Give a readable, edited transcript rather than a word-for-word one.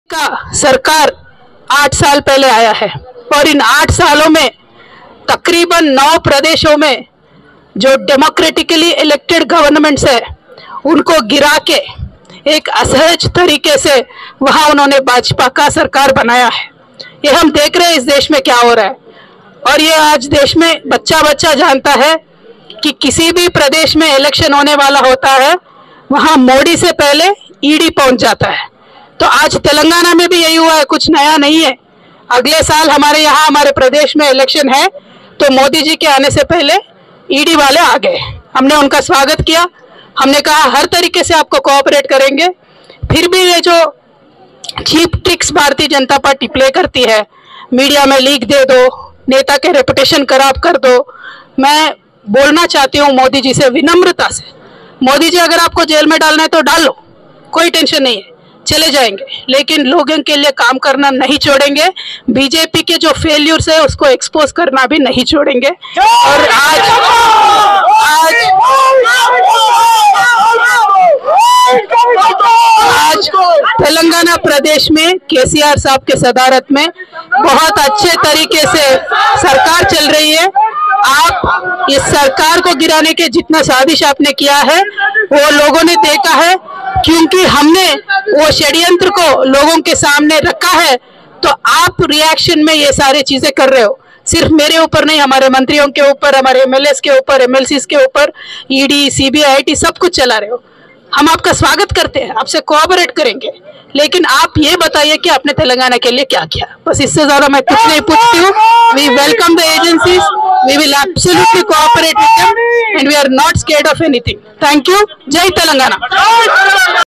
का सरकार 8 साल पहले आया है और इन 8 सालों में तकरीबन 9 प्रदेशों में जो डेमोक्रेटिकली इलेक्टेड गवर्नमेंट्स है उनको गिरा के एक असहज तरीके से वहां उन्होंने भाजपा का सरकार बनाया है। ये हम देख रहे हैं इस देश में क्या हो रहा है और ये आज देश में बच्चा बच्चा जानता है कि किसी भी प्रदेश में इलेक्शन होने वाला होता है वहां मोदी से पहले ईडी पहुंच जाता है। तो आज तेलंगाना में भी यही हुआ है, कुछ नया नहीं है। अगले साल हमारे यहाँ हमारे प्रदेश में इलेक्शन है तो मोदी जी के आने से पहले ईडी वाले आ गए। हमने उनका स्वागत किया, हमने कहा हर तरीके से आपको कोऑपरेट करेंगे। फिर भी ये जो cheap tricks Bharatiya Janata party play करती है, मीडिया में लीक दे दो, नेता के रेपुटेशन खराब कर दो, मैं बोलना चाहती हूँ मोदी जी से विनम्रता से, मोदी जी अगर आपको जेल में डालना है तो डाल लो, कोई टेंशन नहीं है, चले जाएंगे, लेकिन लोगों के लिए काम करना नहीं छोड़ेंगे। बीजेपी के जो फेल्यूर्स है उसको एक्सपोज करना भी नहीं छोड़ेंगे। और आज तेलंगाना प्रदेश में केसीआर साहब के सदारत में बहुत अच्छे तरीके से सरकार चल रही है। आप इस सरकार को गिराने के जितना साजिश आपने किया है वो लोगों ने देखा है, क्योंकि हमने वो षड्यंत्र को लोगों के सामने रखा है। तो आप रिएक्शन में ये सारी चीजें कर रहे हो, सिर्फ मेरे ऊपर नहीं, हमारे मंत्रियों के ऊपर, हमारे एमएलएस के ऊपर, एमएलसीज के ऊपर, ईडी, सीबीआई, आईटी सब कुछ चला रहे हो। हम आपका स्वागत करते हैं, आपसे कोऑपरेट करेंगे, लेकिन आप ये बताइए कि आपने तेलंगाना के लिए क्या किया। बस इससे ज्यादा मैं कुछ नहीं पूछती हूँ। We welcome the agencies, we will absolutely cooperate with them and we are not scared of anything. Thank you. जय तेलंगाना।